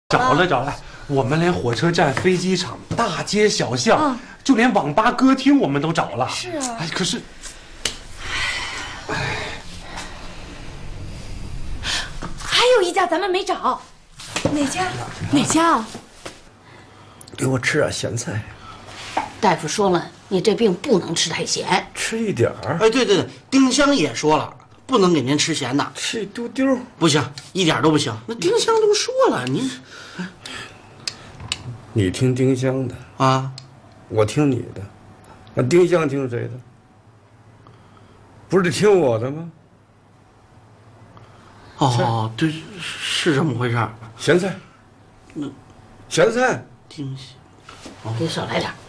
找了，我们连火车站、飞机场、大街小巷，就连网吧、歌厅我们都找了。 是啊。 哎，可是， 还有一家咱们没找，哪家？哪家啊？ 给我吃点咸菜。 大夫说了，你这病不能吃太咸， 吃一点儿。 哎，对，丁香也说了，不能给您吃咸的， 吃一丢丢。 不行，一点都不行。那丁香都说了， 你听丁香的啊， 我听你的，那丁香听谁的？不是得听我的吗？ 哦，对，是这么回事儿。 咸菜，咸菜， 丁香， 给少来点。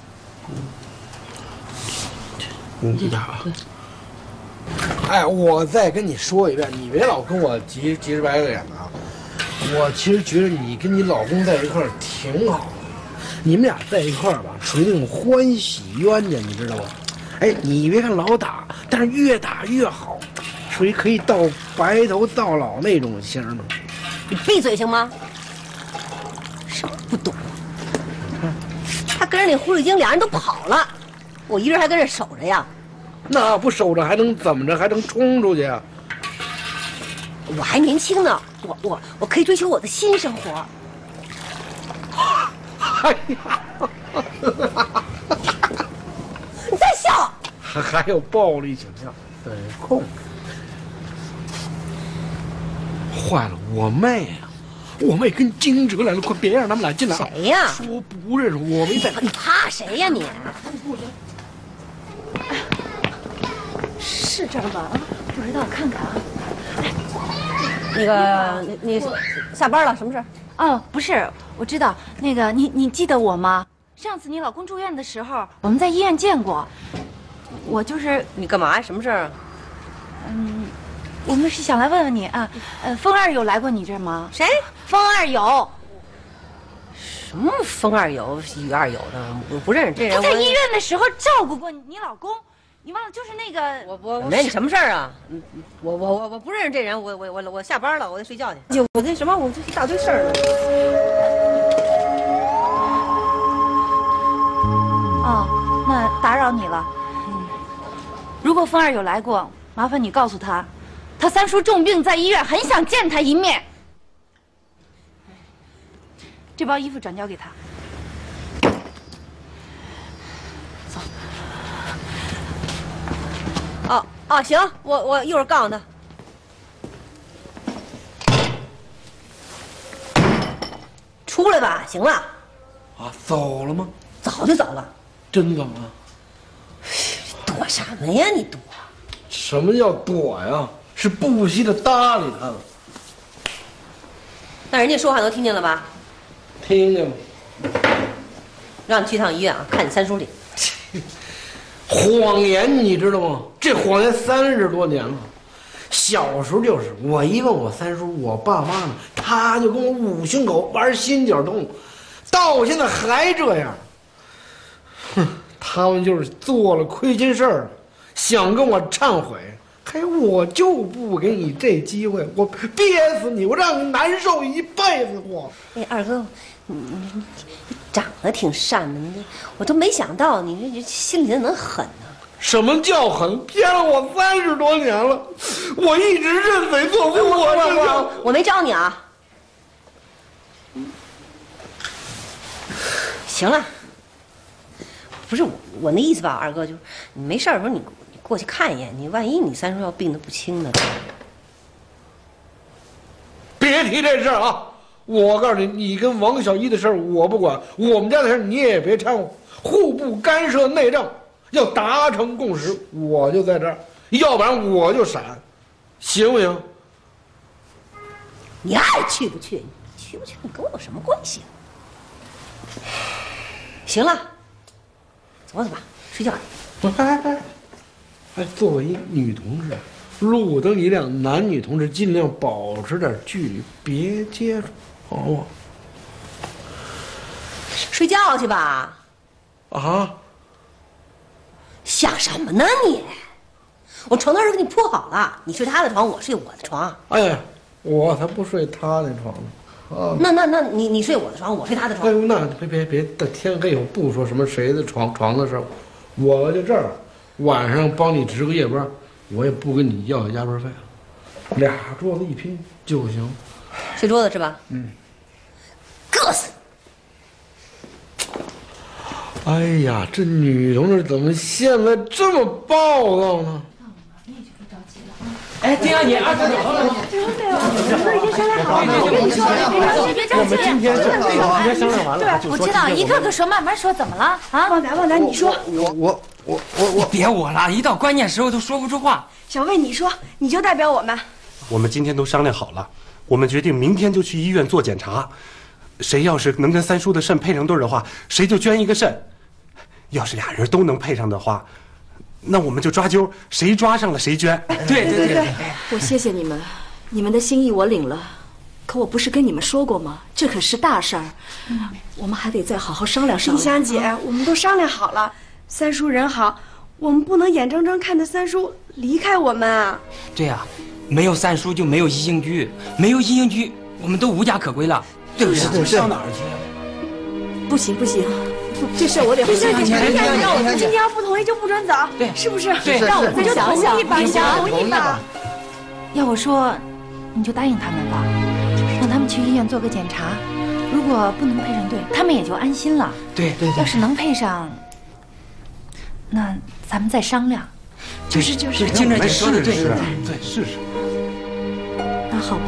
一点啊。 哎，我再跟你说一遍，你别老跟我急着白个眼的啊！我其实觉得你跟你老公在一块儿挺好的，你们俩在一块儿吧，属于那种欢喜冤家，你知道吗？哎，你别看老打，但是越打越好，属于可以到白头到老那种型的。 你闭嘴行吗？什么不懂？他跟着那狐狸精俩人都跑了，我一人还跟这守着呀。 那不守着还能怎么着？还能冲出去啊？ 我还年轻呢，我可以追求我的新生活。 哎呀， 你再笑， 还有暴力倾向，得控制。坏了，我妹呀、我妹跟惊蛰来了，快别让他们俩进来。 谁呀？ 说不认识，我没在。 你怕谁呀你？ 是这儿吧？不知道，看看啊。 那个，你下班了？什么事？ 哦，不是，我知道。那个，你记得我吗？上次你老公住院的时候，我们在医院见过。我就是你干嘛呀？什么事儿啊？ 我们是想来问问你啊。风二有来过你这儿吗？ 谁？ 风二有。 什么风二有、雨二有的？我不认识这人。 他在医院的时候照顾过你老公。你忘了，就是那个我没你什么事儿啊？我不认识这人，我下班了，我得睡觉去。就我那什么，我这一大堆事儿呢。 哦，那打扰你了。如果风二有来过，麻烦你告诉他，他三叔重病在医院，很想见他一面。这包衣服转交给他。 哦，行，我一会儿告诉他。出来吧，行了。 啊，走了吗？ 早就走了。 真走了？ 躲什么呀？你躲？ 什么叫躲呀？是不惜的搭理他了。 那人家说话都听见了吧？ 听见了。 让你去趟医院啊，看你三叔去。 谎言你知道吗？这谎言30多年了。小时候就是，我一问我三叔我爸妈呢，他就跟我捂胸口玩心绞痛，到现在还这样。哼，他们就是做了亏心事儿，想跟我忏悔，嘿，我就不给你这机会，我憋死你，我让你难受一辈子我。 哎，二哥，你长得挺善的，我都没想到你这心里能狠呢。 什么叫狠？骗了我30多年了，我一直认贼作父。 我没招你啊。行了，不是我那意思吧，二哥，就是你没事的时候你过去看一眼，你万一你三叔要病得不轻呢？ 别提这事儿啊！我告诉你，你跟王小一的事儿我不管，我们家的事儿你也别掺和，互不干涉内政。要达成共识，我就在这儿，要不然我就闪，行不行？ 你爱去不去？你去不去？你跟我有什么关系？行了，走吧，睡觉去。 哎，作为女同志，路灯一亮，男女同志尽量保持点距离，别接触，好不好？ 睡觉去吧。 啊？ 想什么呢你？我床单都给你铺好了，你睡他的床，我睡我的床。 哎呀，我才不睡他那床呢。 啊。 那你睡我的床，我睡他的床。 哎呦，那别，到天黑我不说什么谁的床的事儿，我就这儿晚上帮你值个夜班，我也不跟你要加班费了，2桌子一拼就行。 睡桌子是吧？嗯。硌死！ 哎呀，这女同志怎么现在这么暴躁呢？ 哎，丁阿姨，二哥， 我们已经商量好了。我跟你说，别着急， 今天商量完了。 对，我知道，一个个说，慢慢说，怎么了？啊， 旺达，你说。 你别我了，一到关键时候都说不出话。 小魏，你说，你就代表我们。 我们今天都商量好了，我们决定明天就去医院做检查。谁要是能跟三叔的肾配上对的话，谁就捐一个肾。要是俩人都能配上的话，那我们就抓阄，谁抓上了谁捐。 对， 我谢谢你们，你们的心意我领了。可我不是跟你们说过吗？这可是大事儿，我们还得再好好商量商量。 丽香姐，我们都商量好了，三叔人好，我们不能眼睁睁看着三叔离开我们啊。 对呀，没有三叔就没有宜兴居，没有宜兴居，我们都无家可归了，对不对？ 上哪儿去？ 不行，这事我得回去。 丽香姐，今天要不同意就不准走， 对， 是不是？ 对， 让我们就同意吧，同意吧。 要我说，你就答应他们吧，让他们去医院做个检查。如果不能配上对，他们也就安心了。 对。 要是能配上，那咱们再商量。 就是金珍姐说的对， 试试。 那好吧。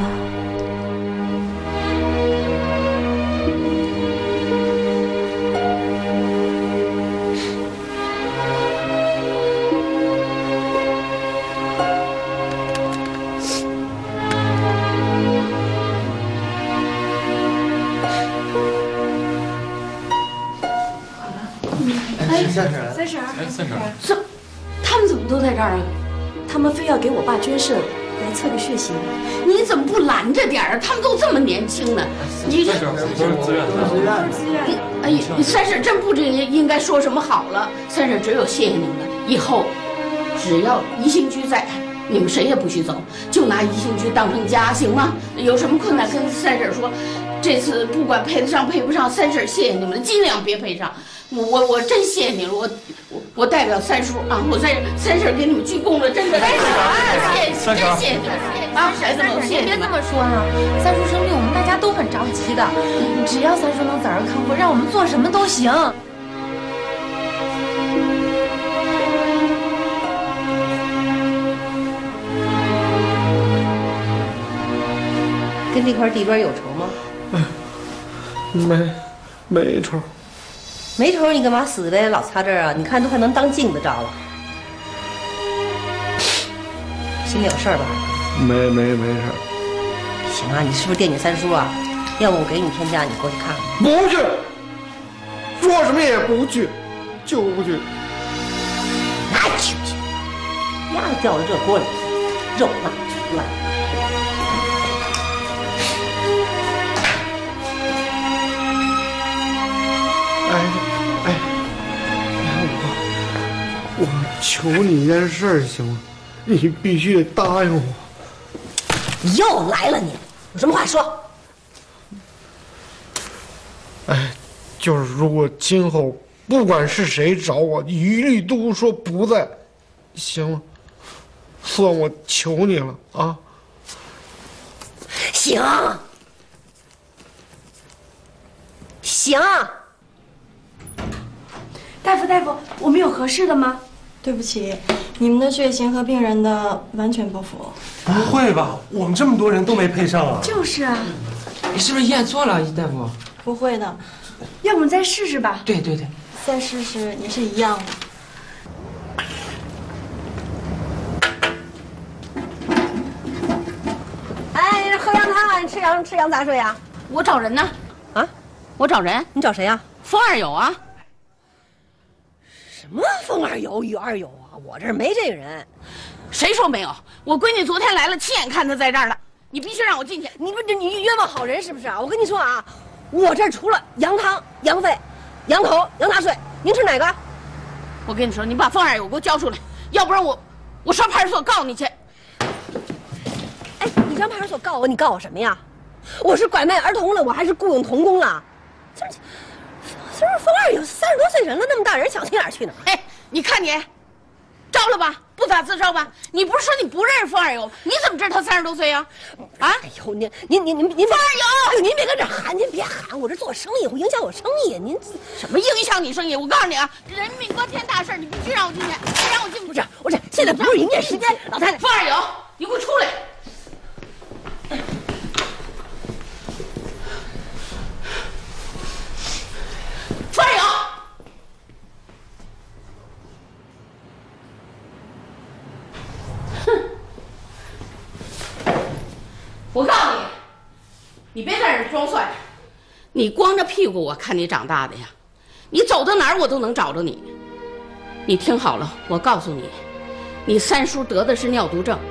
三婶儿，他们怎么都在这儿啊？ 他们非要给我爸捐肾，来测个血型。 你怎么不拦着点儿啊？他们都这么年轻呢，你这都是自愿的。 哎呀，三婶真不知应该说什么好了。三婶只有谢谢你们了，以后只要宜兴居在，你们谁也不许走，就拿宜兴居当成家，行吗？有什么困难跟三婶说。这次不管配得上配不上，三婶谢谢你们了，尽量别配上。我真谢谢你了，我代表三叔啊，我在三婶给你们鞠躬了，真的。真谢谢你们啊，孩子们， 别这么说啊！三叔生病，我们大家都很着急的。只要三叔能早日康复，让我们做什么都行。 跟这块地砖有仇吗？ 没仇。 没仇，你干嘛死呗？老擦这儿啊？你看都快能当镜子照了。心里有事儿吧？ 没事。 行啊，你是不是惦记三叔啊？要不我给你天假，你过去看看。 不去，说什么也不去，就不去。 哪去不去？鸭子掉到热锅里，肉哪出来？ 我求你一件事儿行吗？你必须得答应我。 你又来了你，有什么话说？ 就是如果今后不管是谁找我，一律都说不在，行吗？算我求你了啊！ 行， 大夫，我们有合适的吗？ 对不起，你们的血型和病人的完全不符。 不会吧？我们这么多人都没配上啊！ 就是啊， 你是不是验错了，大夫？ 不会的， 要不我们再试试吧？ 对， 再试试也是一样的。 哎，喝羊汤啊！你吃羊杂碎啊？ 我找人呢。 啊？ 我找人。 你找谁呀？ 风二有啊。 什么风二有雨二有啊？我这儿没这个人。 谁说没有？我闺女昨天来了，亲眼看她在这儿了。你必须让我进去。 你冤枉好人是不是啊？我跟你说啊，我这儿除了羊汤、羊肺、羊头、羊杂碎，您吃哪个？ 我跟你说，你把风二有给我交出来，要不然我上派出所告你去。 哎，你上派出所告我，你告我什么呀？ 我是拐卖儿童了，我还是雇佣童工了？这冯二有30多岁人了，那么大人想去哪儿去呢？ 哎，你看你，招了吧？不打自招吧？你不是说你不认识冯二友？你怎么知道他30多岁呀？啊？ 哎呦，您冯二友， 哎呦，您别跟这喊，您别喊，我这做生意会影响我生意。您什么影响你生意？我告诉你啊，人民国天大事，你必须让我进去，别让我进不去。 我这现在不是营业时间，老太太。 冯二友，你给我出来！冯二友。我告诉你，你别在这装蒜，你光着屁股我看你长大的呀，你走到哪儿我都能找着你。你听好了，我告诉你，你三叔得的是尿毒症，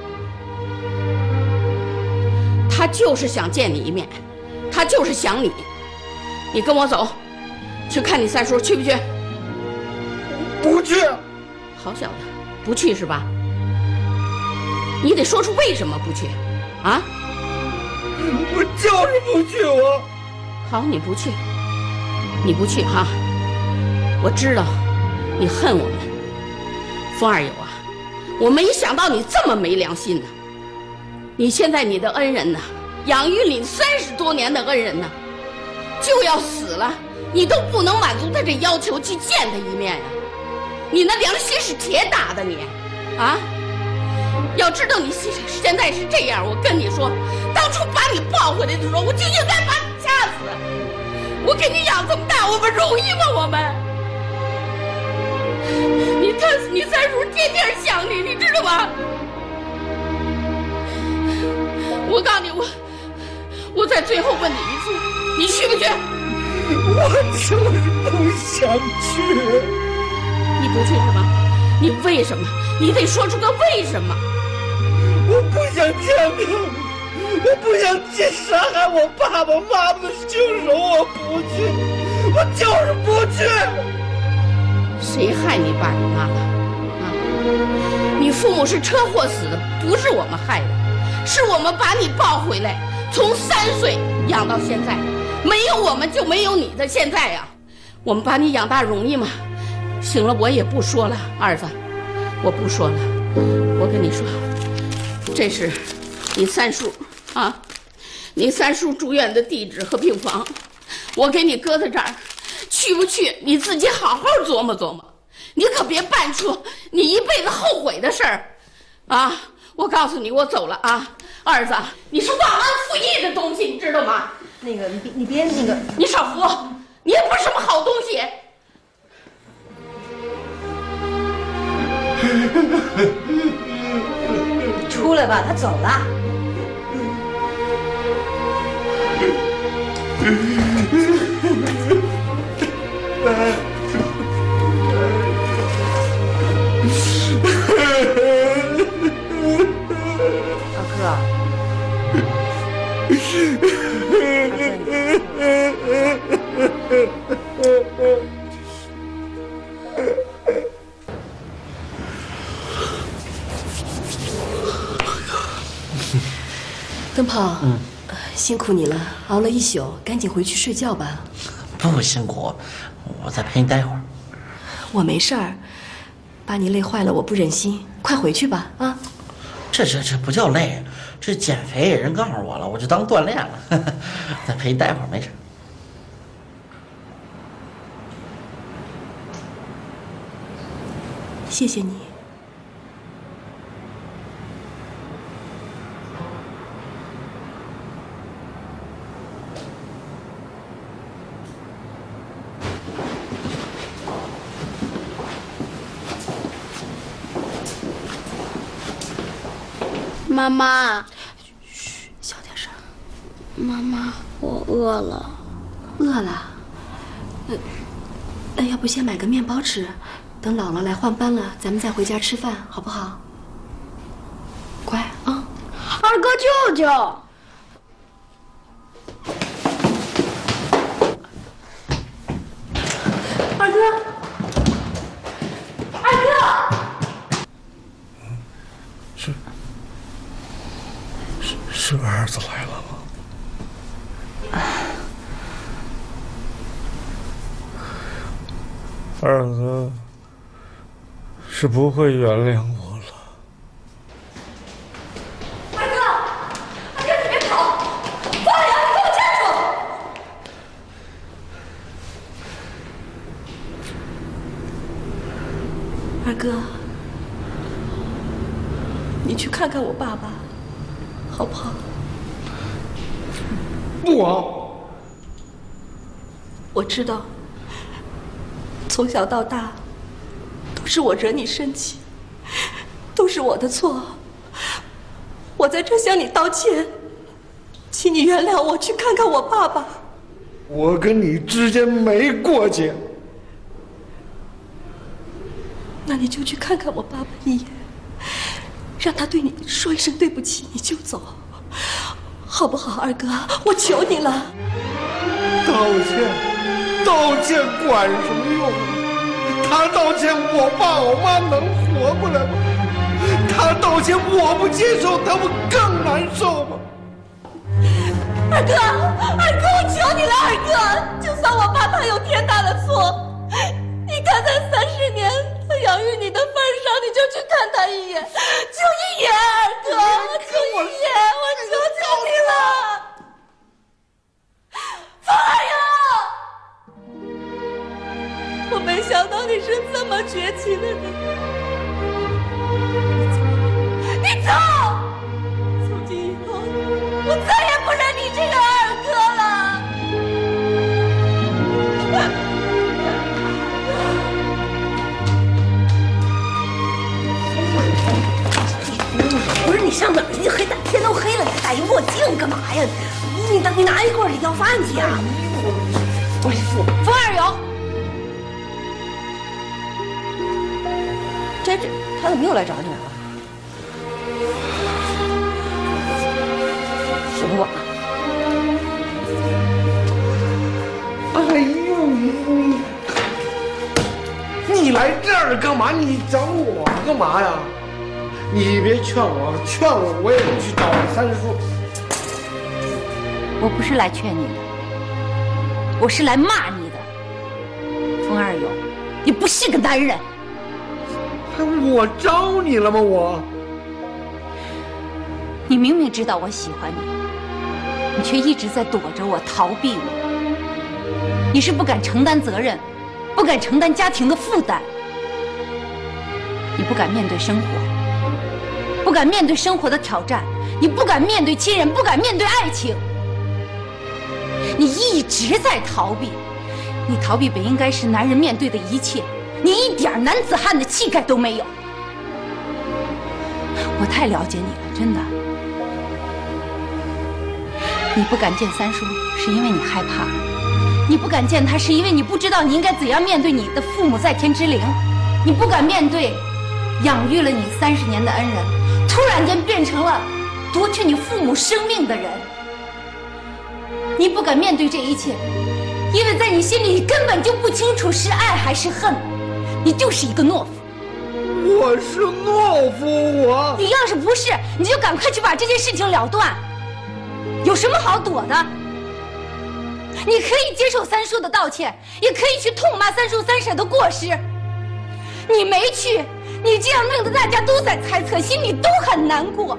他就是想见你一面，他就是想你。你跟我走，去看你三叔，去不去？ 不去。 好小子，不去是吧？你得说出为什么不去，啊？ 我就是不去，我。 好，你不去，你不去哈。我知道你恨我们，冯二友啊，我没想到你这么没良心呢。你现在你的恩人呢，养育你30多年的恩人呢，就要死了，你都不能满足他这要求去见他一面呀？你那良心是铁打的你，啊？要知道你现在是这样，我跟你说，当初把你抱回来的时候，我就应该把你掐死。我给你养这么大，我们容易吗？我们，你三叔天天想你，你知道吗？我告诉你，我再最后问你一次，你去不去？ 我就是不想去。 你不去是吧？你为什么？你得说出个为什么。 我不想见他，我不想见杀害我爸爸妈妈的凶手，我不去，我就是不去。 谁害你爸你妈妈啊？你父母是车祸死的，不是我们害的，是我们把你抱回来，从3岁养到现在，没有我们就没有你的现在呀。我们把你养大容易吗？行了，我也不说了，儿子，我不说了。我跟你说，这是你三叔啊，你三叔住院的地址和病房，我给你搁在这儿，去不去你自己好好琢磨琢磨，你可别办出你一辈子后悔的事儿啊！我告诉你，我走了啊，儿子，你是忘恩负义的东西，你知道吗？ 那个，你别那个， 你少胡，你也不是什么好东西。 出来吧，他走了。二哥。灯泡，辛苦你了，熬了一宿，赶紧回去睡觉吧。 不辛苦，我再陪你待会儿。 我没事儿，把你累坏了，我不忍心。快回去吧，啊！ 这不叫累，这减肥人告诉我了，我就当锻炼了。再陪你待会儿没事。 谢谢你。 妈妈， 嘘，小点声。 妈妈，我饿了。 饿了？那要不先买个面包吃，等姥姥来换班了，咱们再回家吃饭，好不好？乖啊！ 二哥，舅舅。 二哥，二哥。 是儿子来了吗？ 二哥是不会原谅我了。 二哥，二哥，你别跑！方二阳，你给我站住！二哥，你去看看我爸爸，好不好？ 不， 我知道，从小到大都是我惹你生气，都是我的错。我在这向你道歉，请你原谅我，去看看我爸爸。 我跟你之间没过节。 那你就去看看我爸爸一眼，让他对你说一声对不起，你就走，好不好，二哥？我求你了。 道歉管什么用？他道歉，我爸我妈能活过来吗？他道歉，我不接受，他不更难受吗？ 二哥，我求你了，二哥！就算我爸他有天大的错，你看在30年他养育你的份上，你就去看他一眼，就一眼，二哥，就一眼，我求求你了！方二阳，我没想到你是这么绝情的人。你走！从今以后，我再也不认你这个二哥了。不是你上哪儿去？黑大天都黑了，你还戴一墨镜干嘛呀？你拿一罐里要饭去啊？不是冯二友， 这他怎么又来找你了？我不管了。 哎呦，你来这儿干嘛？你找我干嘛呀？你别劝我，我也不去找三叔。 我不是来劝你的，我是来骂你的。冯二友，你不是个男人。 我招你了吗？ 你明明知道我喜欢你，你却一直在躲着我，逃避我。你是不敢承担责任，不敢承担家庭的负担，你不敢面对生活，不敢面对生活的挑战，你不敢面对亲人，不敢面对爱情。你一直在逃避，你逃避本应该是男人面对的一切，你一点男子汉的气概都没有。我太了解你了，真的。你不敢见三叔，是因为你害怕；你不敢见他，是因为你不知道你应该怎样面对你的父母在天之灵。你不敢面对养育了你30年的恩人，突然间变成了夺去你父母生命的人。你不敢面对这一切，因为在你心里，你根本就不清楚是爱还是恨，你就是一个懦夫。 我是懦夫， 你要是不是，你就赶快去把这件事情了断，有什么好躲的？你可以接受三叔的道歉，也可以去痛骂三叔三婶的过失。你没去，你这样弄得大家都在猜测，心里都很难过。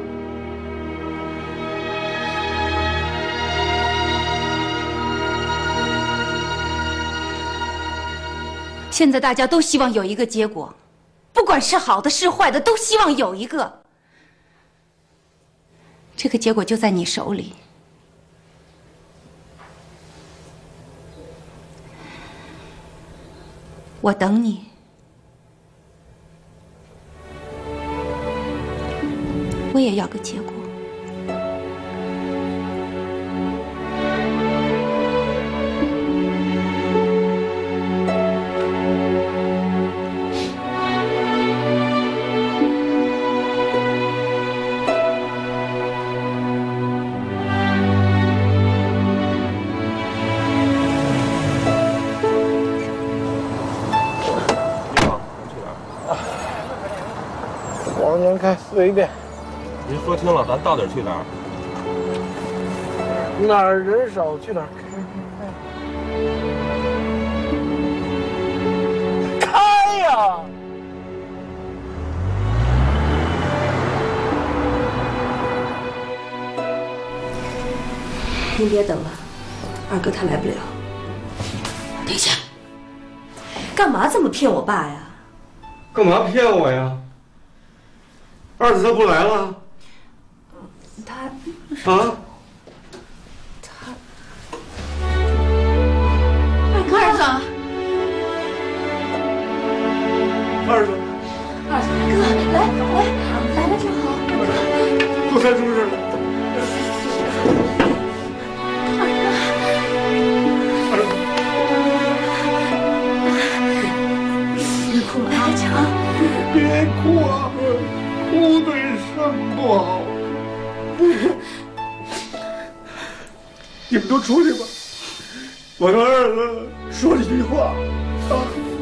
现在大家都希望有一个结果，不管是好的是坏的，都希望有一个。这个结果就在你手里。我等你。我也要个结果。 往前开随便。 您说清了，咱到底去哪儿？ 哪儿人少去哪儿开。 您别等了，二哥他来不了。 等一下， 干嘛这么骗我爸呀？ 干嘛骗我呀？二子他不来了？ 他啊？ 二子， 哥，来了正好。 做三叔事了。 别哭了，阿强。 别哭啊，哭对肾不好。你们都出去吧，我跟二子说几句话啊。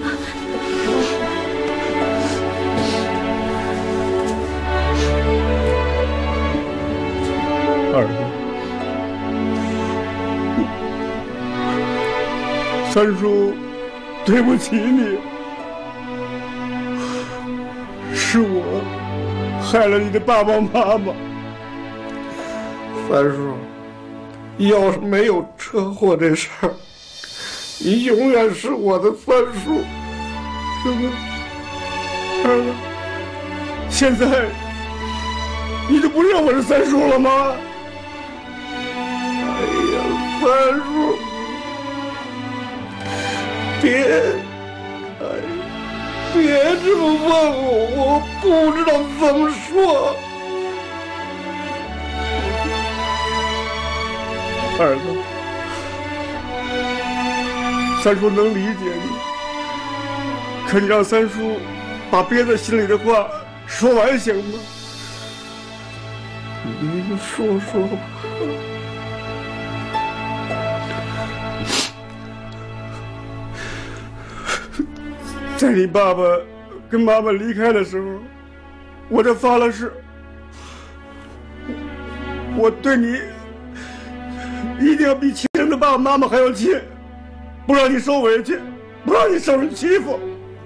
二子，三叔对不起你，是我害了你的爸爸妈妈。三叔，要是没有车祸这事儿，你永远是我的三叔，是不是？儿子，现在你就不认我是三叔了吗？哎呀，三叔，别这么问我，我不知道怎么说。儿子，三叔能理解你，可你让三叔把憋在心里的话说完行吗？你说说吧。在你爸爸跟妈妈离开的时候，我这发了誓，我对你一定要比亲生的爸爸妈妈还要亲，不让你受委屈，不让你受人欺负。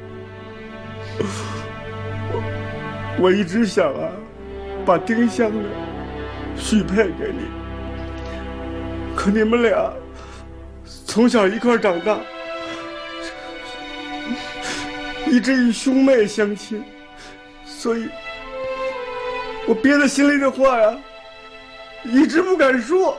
我一直想啊，把丁香呢许配给你，可你们俩从小一块长大，一直以兄妹相亲，所以我憋在心里的话呀，一直不敢说。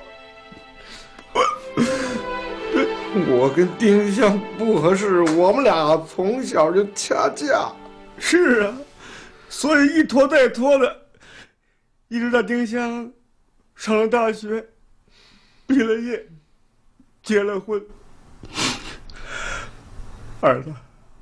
我跟丁香不合适，我们俩从小就掐架。是啊，所以一拖再拖的，一直到丁香上了大学，毕了业，结了婚。儿子，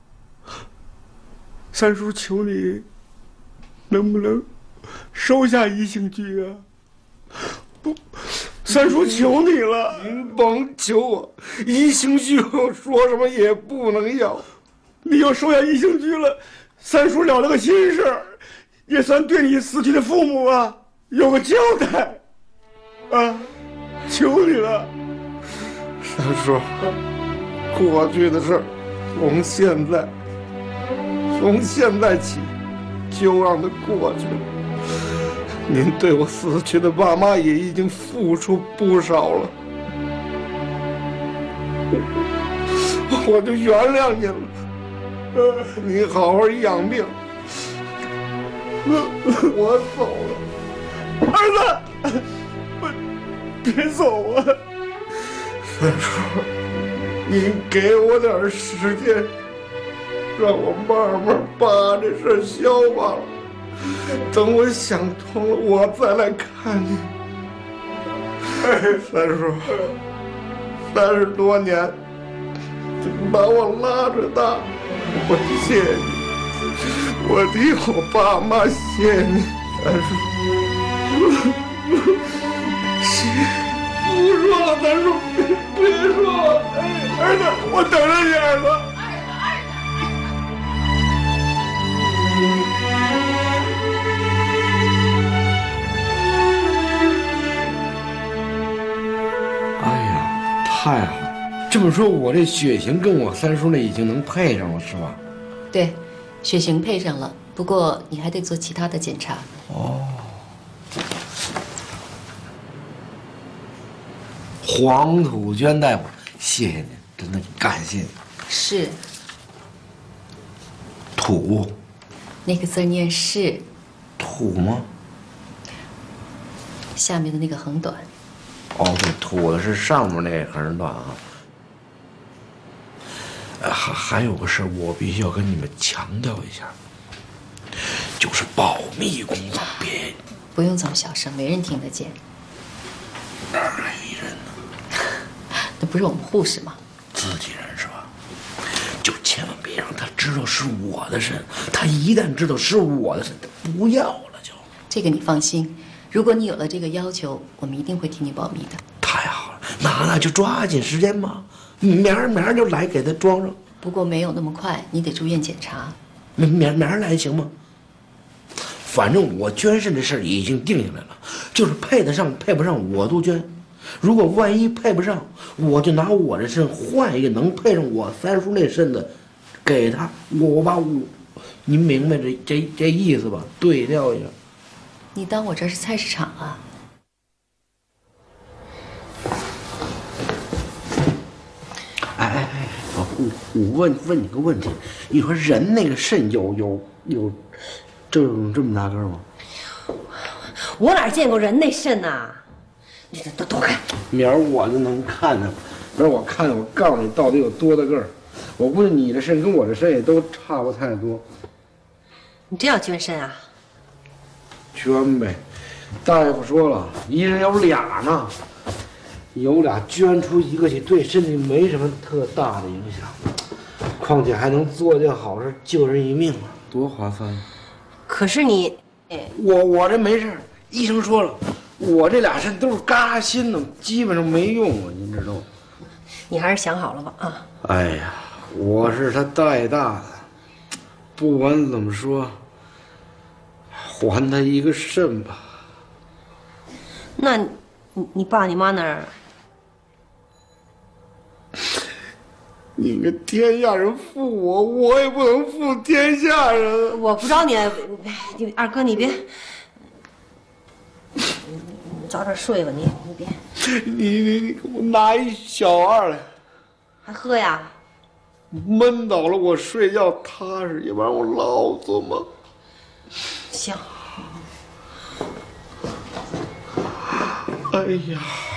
三叔求你，能不能收下一姓居啊？不，三叔求你了，您甭求我，一姓居我说什么也不能要。你要收下一姓居了，三叔了个心事儿，也算对你死去的父母啊有个交代，啊，求你了。三叔，过去的事儿，从现在起，就让它过去了。您对我死去的爸妈也已经付出不少了，我就原谅您了。您好好养病，我走了。儿子，别走啊！三叔，您给我点时间，让我慢慢把这事消化了。等我想通了，我再来看你。三叔，30多年，把我拉着大，我谢你，我替我爸妈谢你，三叔。不说了，三叔，别说了。儿子，我等着你，儿子。太好了，这么说，我这血型跟我三叔那已经能配上了，是吧？ 对，血型配上了，不过你还得做其他的检查。 哦。 黄土娟大夫，谢谢您，真的感谢你。 是。 土。 那个字念是。 土吗？ 下面的那个横短。 哦，对，土的是上面那个横短啊。还有个事，我必须要跟你们强调一下，就是保密工作，别。 不用这么小声，没人听得见。 哪里人呢？ 那不是我们护士吗？ 自己人是吧？就千万别让他知道是我的肾，他一旦知道是我的肾，他不要了就。 这个你放心，如果你有了这个要求，我们一定会替你保密的。 太好了，那就抓紧时间吧，明儿就来给他装上。 不过没有那么快，你得住院检查。 明儿来行吗？反正我捐肾这事儿已经定下来了，就是配得上配不上我都捐。如果万一配不上，我就拿我的肾换一个能配上我三叔那肾的，给他。您明白这意思吧？对调一下。 你当我这是菜市场啊？ 哎，我问你个问题，你说人那个肾有这么大个吗？ 我哪见过人那肾呐？你都躲开！ 明儿我就能看见，明儿我看见，我告诉你到底有多大个儿。我估计你的肾跟我的肾也都差不太多。 你真要捐肾啊？ 捐呗，大夫说了，一人有俩呢，有俩捐出一个去，对身体没什么特大的影响，况且还能做件好事，救人一命啊，多划算！ 可是你， 我这没事，医生说了，我这俩肾都是嘎心的，基本上没用啊，您知道吗？ 你还是想好了吧啊！ 哎呀，我是他带大的，不管怎么说，还他一个肾吧。 那你爸你妈那儿？ 你个天下人负我，我也不能负天下人。 我不找你，二哥你别，你早点睡吧，你别。 你给我拿一小二来， 还喝呀？ 闷倒了我睡觉踏实，也不让我老做梦。 行。 哎呀。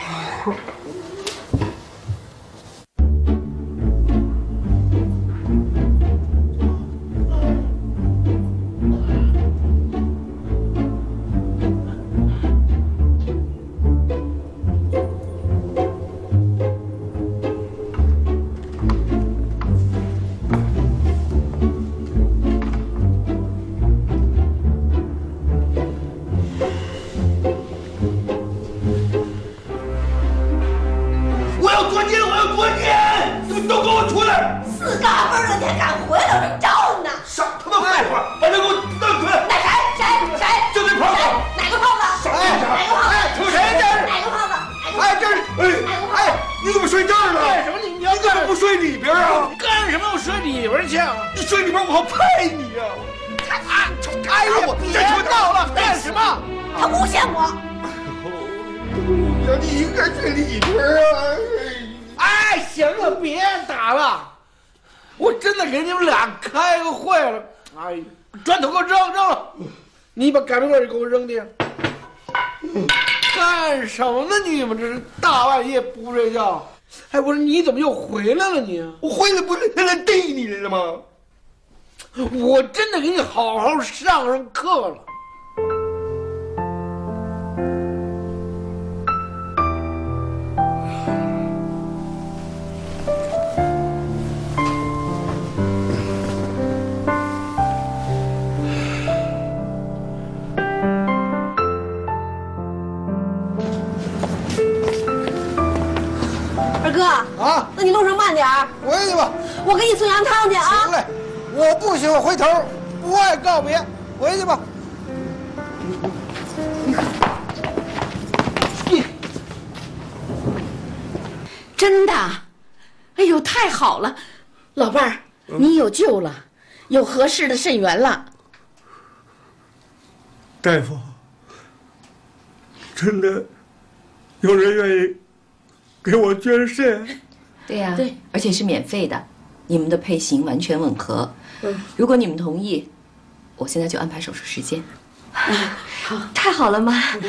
你把擀面棍给我扔地上！干什么呢？你们这是大半夜不睡觉？哎，我说你怎么又回来了你？ 我回来不是来逮你来了吗？ 我真的给你好好上课了。 啊，那你路上慢点儿， 回去吧。 我给你送羊汤去啊。 行嘞，我不喜欢回头，不爱告别，回去吧。 真的？哎呦，太好了，老伴儿，你有救了，有合适的肾源了。 大夫，真的有人愿意给我捐肾。 对呀，对，而且是免费的，你们的配型完全吻合。如果你们同意，我现在就安排手术时间。 好，太好了，妈。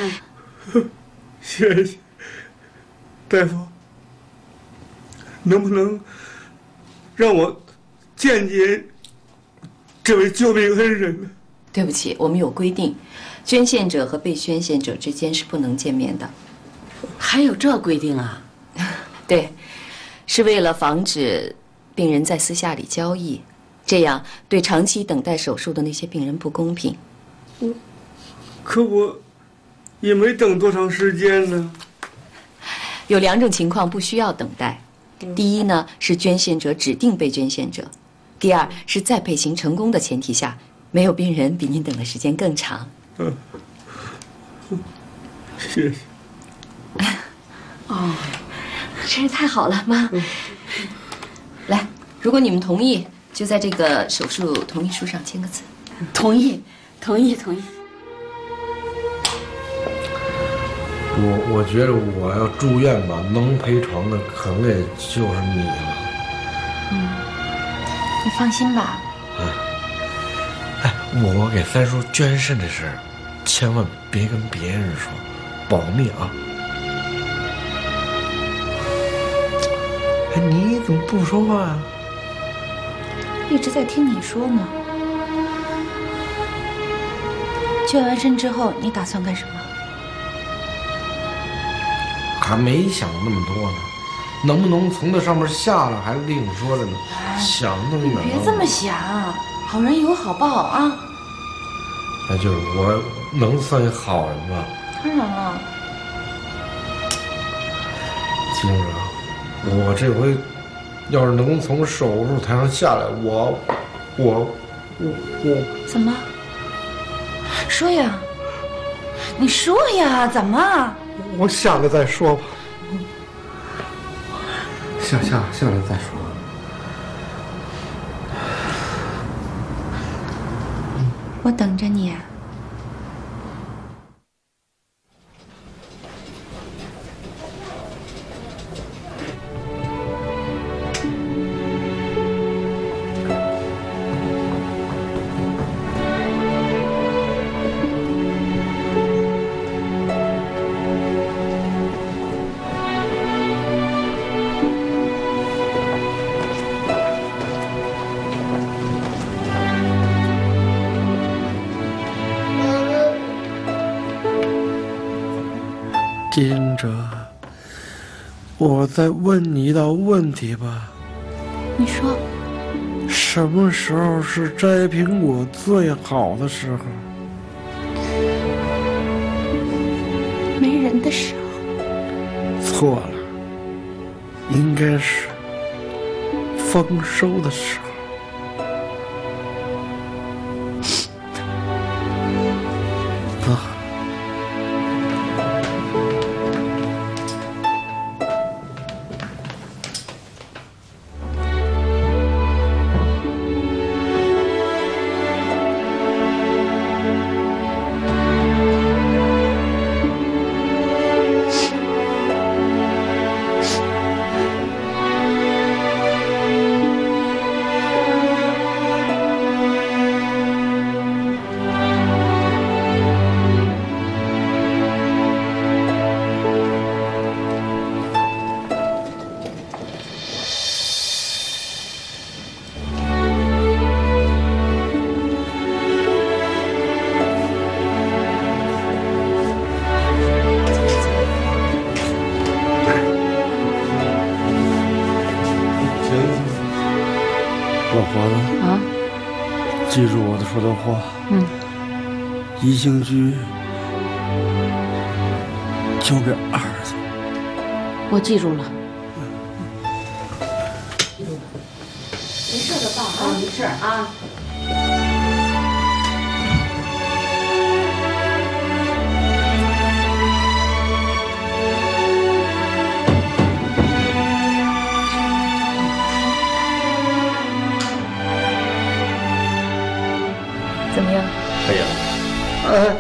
谢谢，大夫，能不能让我见见这位救命恩人呢？ 对不起，我们有规定，捐献者和被捐献者之间是不能见面的。 还有这规定啊？ 对，是为了防止病人在私下里交易，这样对长期等待手术的那些病人不公平。 可我也没等多长时间呢。 有2种情况不需要等待，第一呢是捐献者指定被捐献者，第二是在配型成功的前提下，没有病人比您等的时间更长。 谢谢。 哦，真是太好了，妈。 来，如果你们同意，就在这个手术同意书上签个字。 同意，同意，同意。 我觉得我要住院吧，能赔偿的可能也就是你了。 你放心吧。 我给三叔捐肾这事儿，千万别跟别人说，保密啊。你怎么不说话啊？ 一直在听你说呢。捐完肾之后，你打算干什么？ 还没想那么多呢，能不能从那上面下来还另说着呢。想那么远， 别这么想，好人有好报啊。 那就是我能算一好人吧？ 当然了。 金子，我这回要是能从手术台上下来，我怎么？说呀，你说呀，怎么？ 我下来再说吧。下来再说。 我等着你啊。 金哲，我再问你一道问题吧。 你说， 什么时候是摘苹果最好的时候？ 没人的时候。 错了，应该是丰收的时候。记住我的说的话。宜兴居交给儿子。 我记住了。 没事的，爸啊， 没事啊。 怎么样？ 可以了。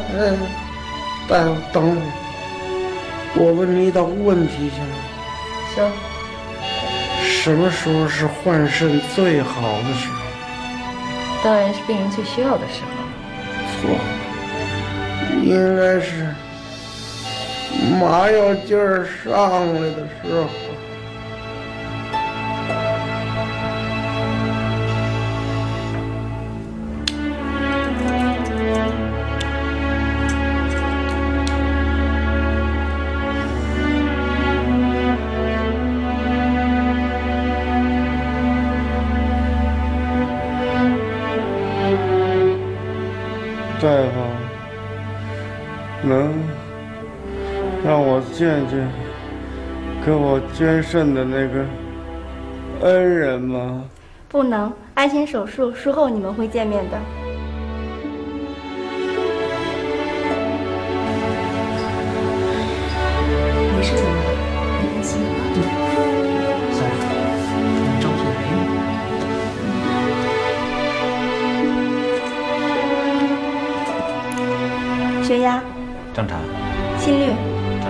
大夫，等会儿，我问你一道问题先。 说， 什么时候是换肾最好的时候？ 当然是病人最需要的时候。 错，应该是麻药劲儿上来的时候。大夫，能让我见见给我捐肾的那个恩人吗？ 不能，安全手术术后你们会见面的。 没事的吗？别担心啊。 三叔，张翠梅。 血压正常， 心率正常。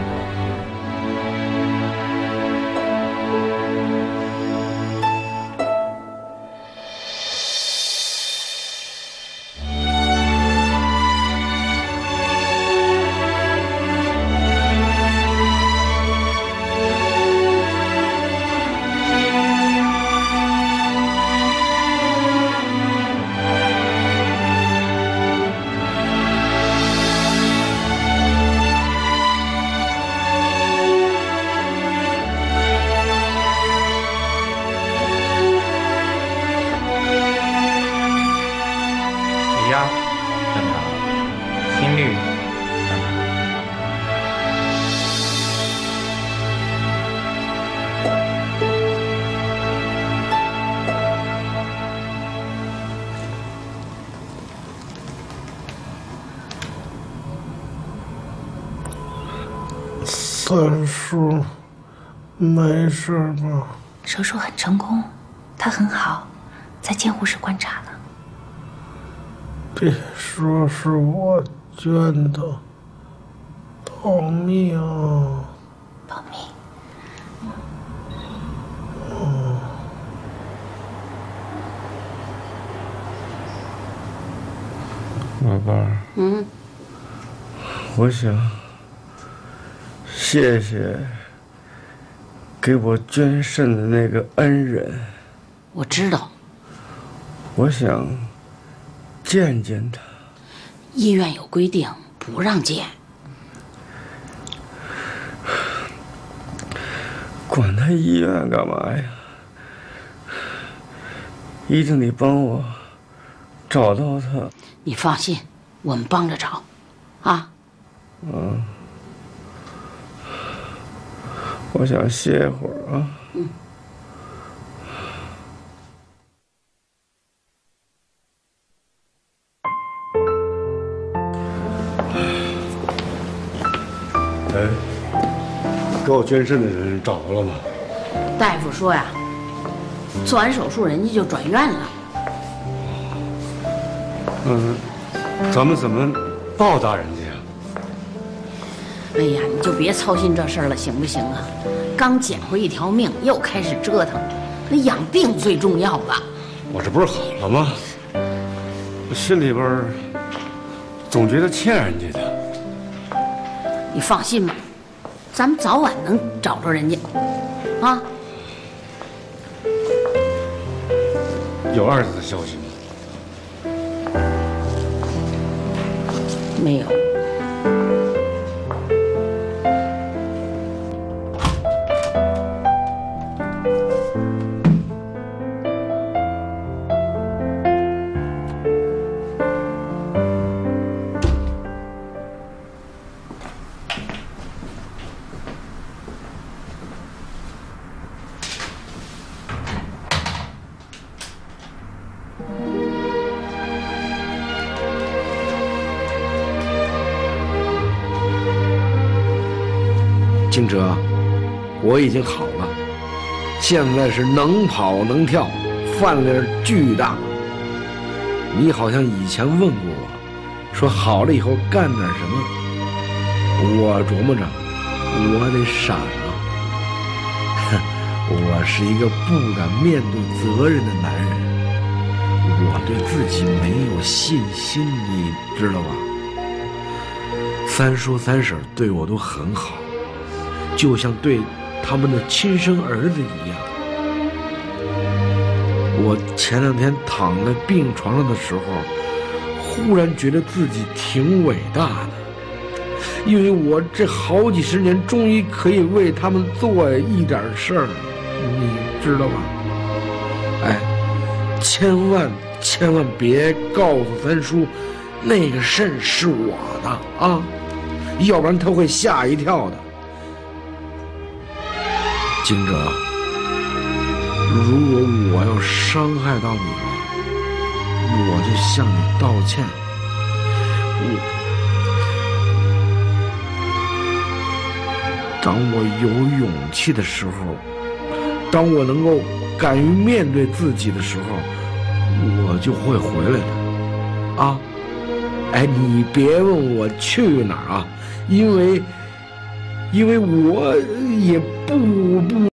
血压正常，心率正常。 三叔，没事吧？ 手术很成功，他很好，在监护室观察呢。 别说是我捐的，保密啊！ 保密。 老伴儿，我想谢谢给我捐肾的那个恩人。 我知道， 我想见见他。 医院有规定，不让见。 管他医院干嘛呀？一定得帮我找到他。 你放心，我们帮着找，啊。 我想歇会儿啊。哎，给我捐肾的人找着了吗？ 大夫说呀，做完手术人家就转院了。 咱们怎么报答人家呀？ 哎呀，你就别操心这事儿了，行不行啊？刚捡回一条命，又开始折腾，那养病最重要了。 我这不是好了吗？我心里边总觉得欠人家的。 你放心吧，咱们早晚能找着人家，啊。 有二子的消息吗？ 没有。 金哲，我已经好了，现在是能跑能跳，饭量巨大。你好像以前问过我，说好了以后干点什么，我琢磨着，我得闪了。 我是一个不敢面对责任的男人，我对自己没有信心，你知道吧？三叔三婶对我都很好，就像对他们的亲生儿子一样。我前2天躺在病床上的时候，忽然觉得自己挺伟大的，因为我这好几十年终于可以为他们做一点事儿，你知道吧？哎，千万别告诉三叔，那个肾是我的啊，要不然他会吓一跳的。惊蛰，如果我要伤害到你了，我就向你道歉。当我有勇气的时候，当我能够敢于面对自己的时候，我就会回来的，啊！哎，你别问我去哪儿啊，因为我也不